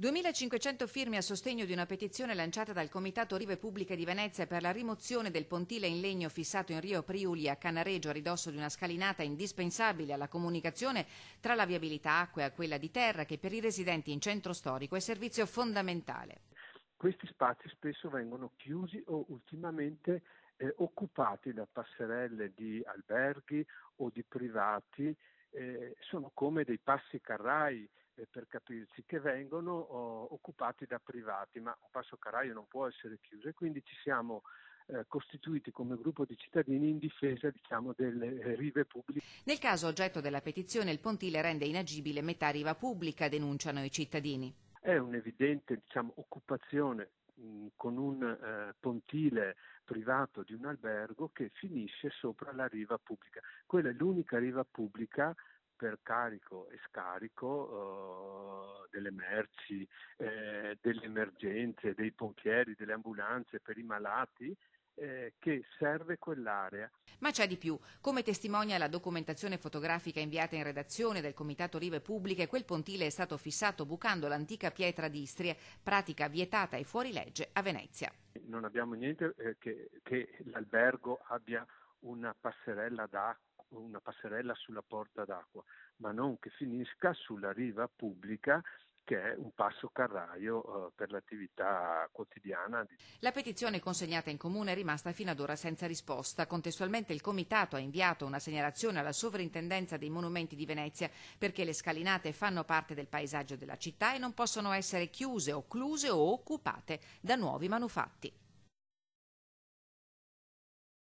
2.500 firme a sostegno di una petizione lanciata dal Comitato Rive Pubbliche di Venezia per la rimozione del pontile in legno fissato in Rio Priuli a Cannareggio a ridosso di una scalinata indispensabile alla comunicazione tra la viabilità acqua e quella di terra, che per i residenti in centro storico è servizio fondamentale. Questi spazi spesso vengono chiusi o ultimamente occupati da passerelle di alberghi o di privati, sono come dei passi-carrai, per capirci, che vengono occupati da privati, ma un passo carraio non può essere chiuso e quindi ci siamo costituiti come gruppo di cittadini in difesa, delle rive pubbliche. Nel caso oggetto della petizione, il pontile rende inagibile metà riva pubblica, denunciano i cittadini. È un'evidente occupazione con un pontile privato di un albergo che finisce sopra la riva pubblica. Quella è l'unica riva pubblica per carico e scarico delle merci, delle emergenze, dei pompieri, delle ambulanze per i malati, che serve quell'area. Ma c'è di più. Come testimonia la documentazione fotografica inviata in redazione del Comitato Rive Pubbliche, quel pontile è stato fissato bucando l'antica pietra d'Istria, pratica vietata e fuori legge a Venezia. Non abbiamo niente che l'albergo abbia una passerella sulla porta d'acqua, ma non che finisca sulla riva pubblica, che è un passo carraio per l'attività quotidiana. La petizione consegnata in comune è rimasta fino ad ora senza risposta. Contestualmente il Comitato ha inviato una segnalazione alla Sovrintendenza dei Monumenti di Venezia perché le scalinate fanno parte del paesaggio della città e non possono essere chiuse, occluse o occupate da nuovi manufatti.